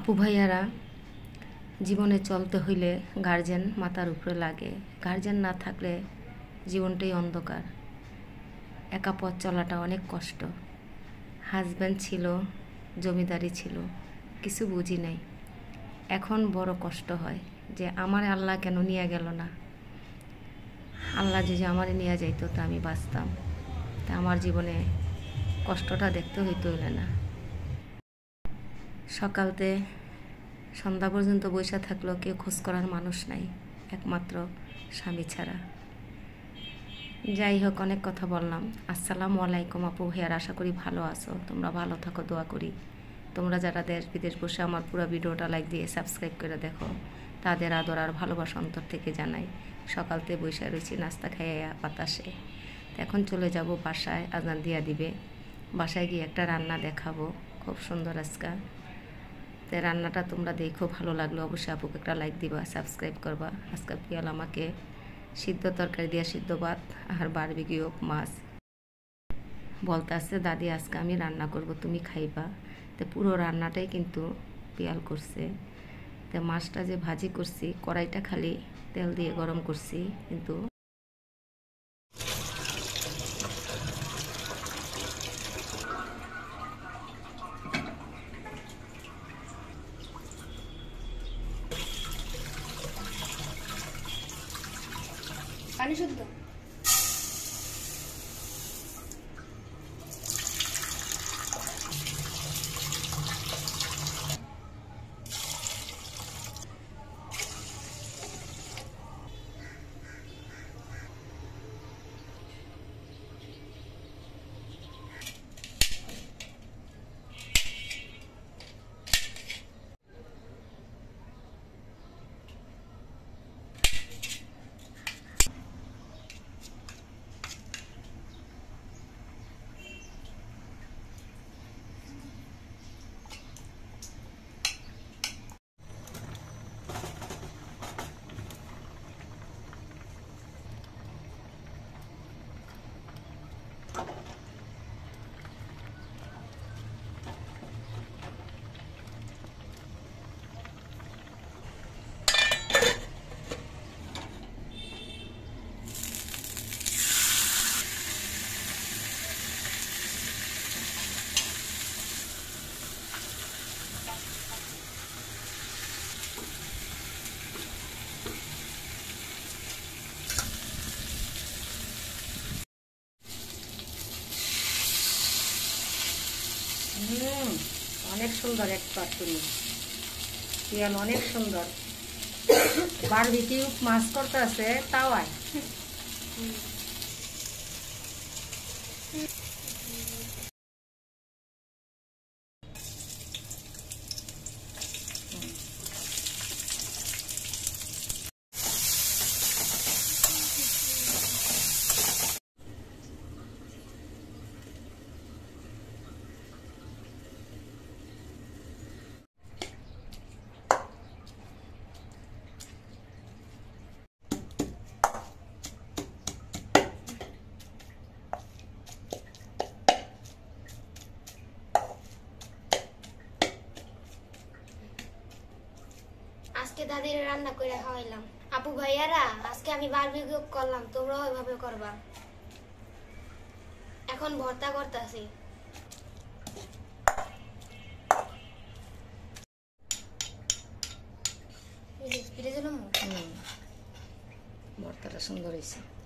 আপু ভাইয়ারা, জীবনে চলতে হইলে গার্জেন মাথার উপরে লাগে। গার্জেন না থাকলে জীবনটাই অন্ধকার। একা পথ চলাটা অনেক কষ্ট। হাজব্যান্ড ছিল, জমিদারি ছিল, কিছু বুঝি নাই। এখন বড় কষ্ট হয় যে আমার আল্লাহ কেন নিয়ে গেল না। আল্লাহ যদি আমারে নিয়ে যাইতো তা আমি বাঁচতাম। তা আমার জীবনে কষ্টটা দেখতে হইলে না। সকালতে সন্ধ্যা পর্যন্ত বসে থাকলেও কেউ খোঁজ করার মানুষ নাই, একমাত্র স্বামী ছাড়া। যাই হোক, অনেক কথা বললাম। আসসালামু আলাইকুম আপু ভাইয়ার, আশা করি ভালো আছো। তোমরা ভালো থাকো, দোয়া করি। তোমরা যারা দেশ বিদেশ বসে আমার পুরো ভিডিওটা লাইক দিয়ে সাবস্ক্রাইব করে দেখো, তাদের আদর আর ভালোবাসা অন্তর থেকে জানাই। সকালতে বসে রয়েছি নাস্তা খাইয়া বাতাসে। এখন চলে যাব বাসায়, আজান দিয়া দিবে। বাসায় গিয়ে একটা রান্না দেখাবো, খুব সুন্দর আজকা। তো রান্নাটা তোমরা দেখো, ভালো লাগলো অবশ্যই আপুকে একটা লাইক দিবা, সাবস্ক্রাইব করবা। আজকে পিয়াল আমাকে সিদ্ধ তরকারি দিয়া সিদ্ধ ভাত আর বারবিকিউ মাছ বলতে আসছে, দাদি আজকে আমি রান্না করব, তুমি খাইবা। তো পুরো রান্নাটাই কিন্তু পিয়াল করছে। তো মাছটা যে ভাজি করছি, কড়াইটা খালি তেল দিয়ে গরম করছি, কিন্তু পানি শুদ্ধ অনেক সুন্দর এক পাতুরি পিয়াল, অনেক সুন্দর। বারবিকিউ মাছ করতে আছে তাওয়ায়। আজকে দাদির রান্না করে খাওয়াইলাম। আপু ভাইয়ারা, আজকে আমি বারবিকিউ করলাম, তোমরাও ওইভাবে করবা। এখন ভর্তা করতেছি। ভর্তাটা সুন্দর হয়েছে।